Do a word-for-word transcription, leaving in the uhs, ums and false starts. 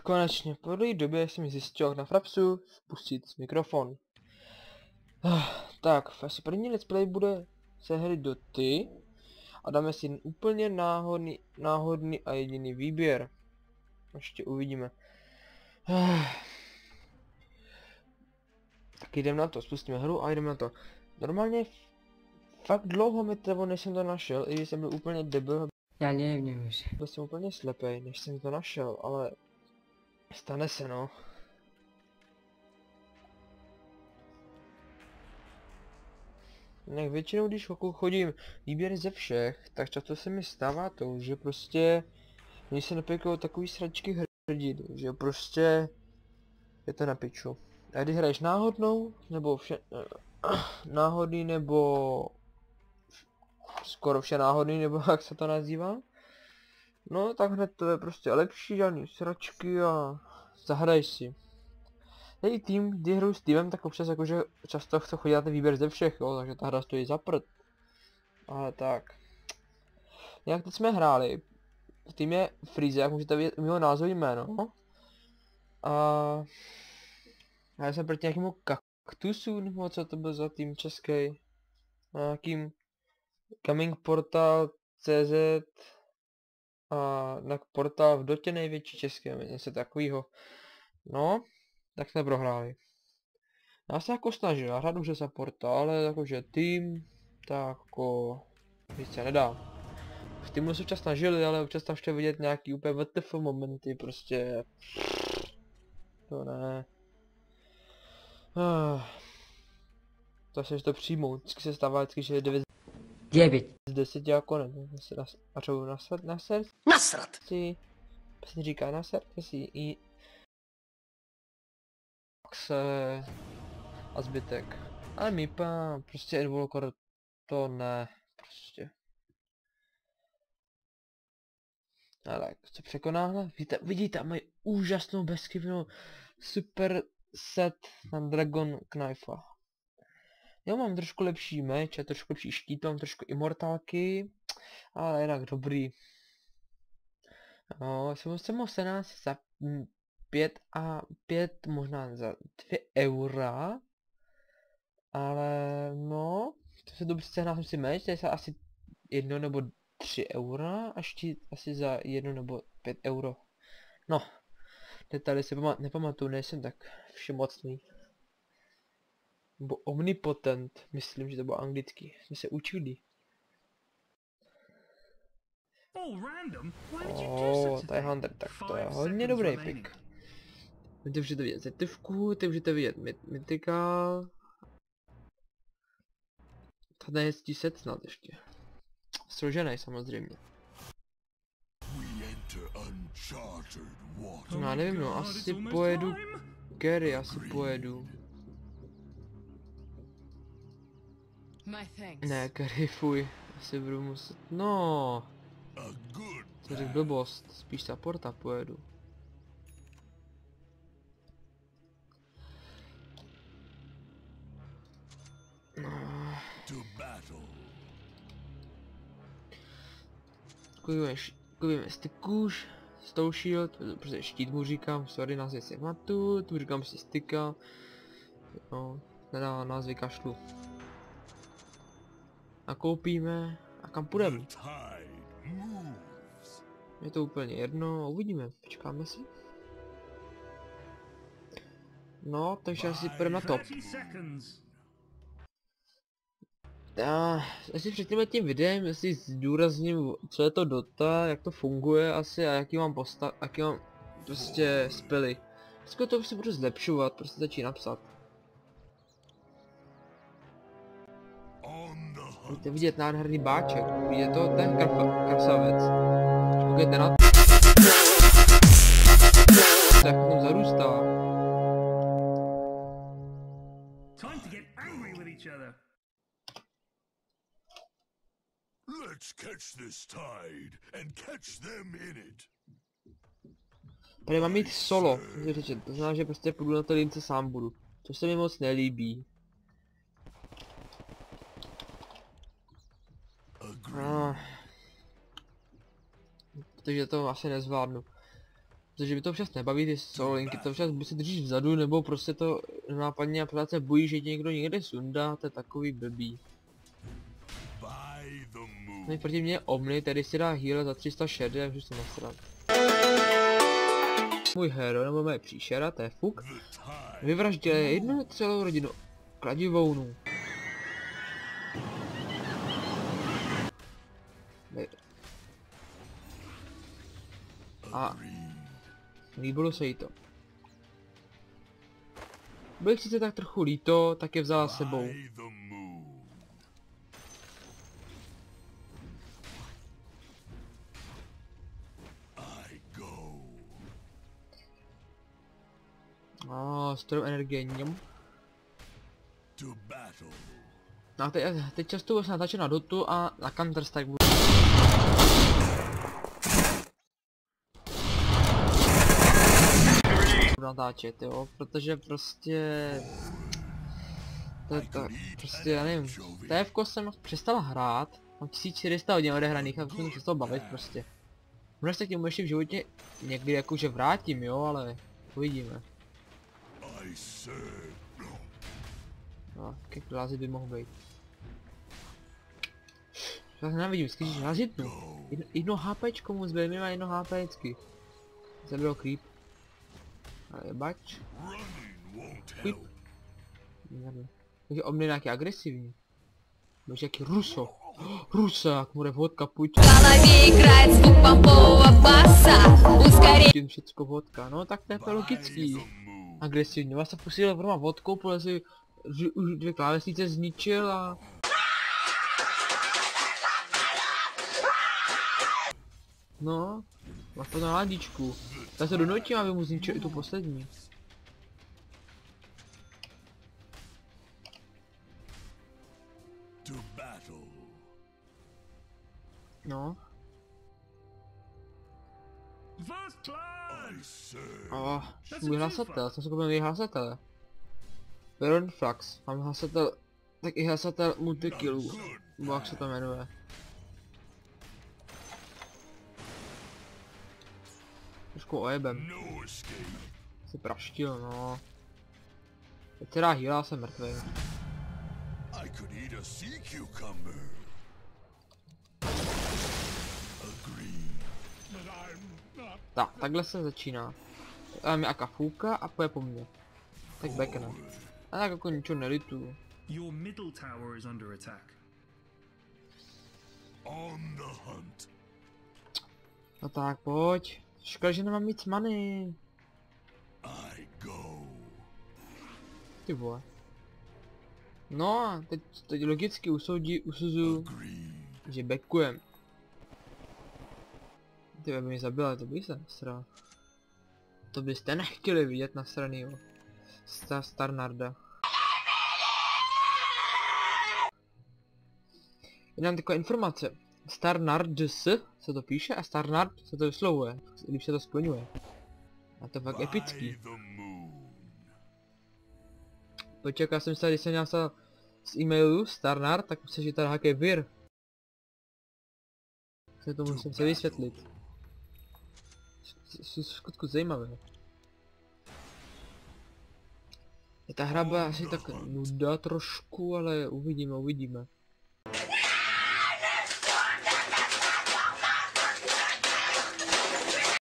konečně po dlouhé době jsem zjistil, jak na Frapsu spustit mikrofon. Tak, asi první let's play bude se hry Doty a dáme si úplně náhodný, náhodný a jediný výběr. Ještě uvidíme. Tak jdem na to, spustíme hru a jdeme na to. Normálně fakt dlouho mi trvalo, než jsem to našel, i když jsem byl úplně debil. Já nevím už. Byl jsem úplně slepej, než jsem to našel, ale stane se, no. Jak většinou, když chodím výběry ze všech, tak často se mi stává to, že prostě mě se napěklo takový sračky hrdit, že prostě je to na piču. A když hraješ náhodnou, nebo vše, náhodný, nebo skoro vše náhodný, nebo jak se to nazývá, no tak hned to je prostě lepší, žádný sračky a zahraj si. Tady tým, kdy hru s týmem, tak občas jakože často chce chodit na ten výběr ze všech, jo, takže ta hra stojí za prd. Ale tak. Jak teď jsme hráli, tým je Freeze, jak můžete vidět u mého názvu jméno. A já jsem proti nějakému kaktusu, nebo co to byl za tým český. Nějakým Coming Portal C Z a na portál v Dotě největší české, něco takového. No, tak jsme prohráli. Já se jako snažil, já hraju že supporta, ale jakože tým, tak jako víc se nedá. V týmu se občas snažili, ale občas tam ještě vidět nějaký úplně W T F momenty, prostě. To ne. To se to přijmout, vždycky se stává vždycky, že je devět z deseti jako ne, a třeba nasrat, nasrat? Nasrat! Si, se říká nasrat, si i se a zbytek. Ale Mipa, prostě Edvolkor, to ne, prostě. Ale se překonáhle, vidíte, vidíte, mají úžasnou bezchybnou super set na Dragon Knife. Já mám trošku lepší meč, a trošku lepší štít, mám trošku immortálky, ale jinak dobrý. No, jsem se mohl se nás za pět a pět, možná za dvě eura. Ale no, to se dobře sehnal jsem si meč, tady se asi jedno nebo tři eura a štít asi za jedno nebo pět euro. No, detaily si pamat, nepamatuju, nejsem tak všemocný. Nebo omnipotent, myslím, že to bylo anglicky, jsme se učili. Oh, to je Hunter, tak to je hodně dobrý pick. Vy můžete vidět zetivku, ty můžete vidět mythical. Tady je hezký set snad ještě. Složený samozřejmě. No já nevím, no, asi pojedu Gary, asi pojedu. Ne, Gary, fuj, asi budu muset, no. Co řekl blbost, spíš supporta pojedu. No. Kupíme stykůž, Stone Shield, protože štít mu říkám, sorry, názvy si matu, tu říkám si styka. No, nedá názvy kašlu. Nakoupíme a kam půjdeme? Je to úplně jedno, uvidíme, počkáme si. No, takže asi půjdeme na top. Já, asi před tímhle tím videem, jestli zdůrazním, co je to Dota, jak to funguje asi a jaký mám postav, jaký mám prostě spely. Vždycky to si budu zlepšovat, prostě začít napsat. Můžete vidět nádherný báček, vidíte to, ten krasavec. Koukejte na to. Tak to zarůstá. Let's catch this tide and catch them in it. Tady mám mít solo, to znamená, že prostě půjdu na to lince sám budu. To se mi moc nelíbí. Ah. Takže to asi nezvládnu. Protože by to občas nebaví ty solo linky, to občas by se držíš vzadu, nebo prostě to nápadně a pořád se bojí, že tě někdo někde sundá, to je takový blbý. By the moon. No i proti mě Omni, tedy si dá heal za tři sta šedesát, já můžu to nasrat. Můj hero, nebo moje příšera, to je fuk, The tide. vyvraždil jednu celou rodinu kladivounů. Ne- A líbilo se jí to. Byl sice tak trochu líto, tak je vzala s sebou. By the moon. I go. A stroj energie něm. To battle. No a teď, teď často už natáčím na Dotu a na Counter Strike budu. Budu natáčet, jo, protože prostě... To je to, prostě já nevím, T F ko jsem přestal hrát, mám tisíc čtyři sta hodin odehraných a jsem přestal bavit prostě. Možná se k němu ještě v životě někdy jakože vrátím, jo, ale uvidíme. I serve. No, jak lázit by mohl být. Já se nevidím, vždycky když lázitnu. Jedno, jedno HPčko mu zbyl, má jedno HPčky. Zabilo creep. Ale je bač. Running won't Creep. help. Merde. Takže Omni nějaký agresivní. Bož jaký Ruso. Rusák, mu jde vodka, půjď. В голове играет звук помпового баса. Ускорение. Tím všecko vodka, no tak to je to By logický. the moon. Agresivní, vás se posílil vrma vodkou, podle si že už dvě klávesnice zničil a... No, máš to na ladičku. Já se donutím, aby mu zničil i tu poslední. To battle. No. First class! I serve. Oh, můj hlasatel, jsem si koupil nový hlasatele. Veron Flux, mám hlasatel, tak i hlasatel multikillů, nebo jak se to jmenuje. Trošku ojebem, No escape. si praštil, no. Teď teda healá, jsem mrtvý. I could eat a sea cucumber. Agree. But I'm not. Tak, takhle se začíná. A mi aka fůka a poje po mně. Tak backne. A tak jako ničeho nelitu. Your middle tower is under attack. On the hunt. No tak pojď. Škoda, že nemám víc money. I go. Ty vole. No a teď, teď logicky usoudí, usuzuju, Agree. že backujem. Ty by mě zabila, to by se nasral. To byste nechtěli vidět nasranýho. Sta Starnarda. Jenom taková informace. Starnards se to píše a Starnard se to vyslovuje, když se to splňuje. A to je fakt epický. By the moon. Počkej, já jsem se, když jsem napsal z e-mailu Starnard, tak myslím, že tady nějaký vir. Se to musím se vysvětlit. Jsou v skutku zajímavé. Je ta hra byla asi tak nuda trošku, ale uvidíme, uvidíme.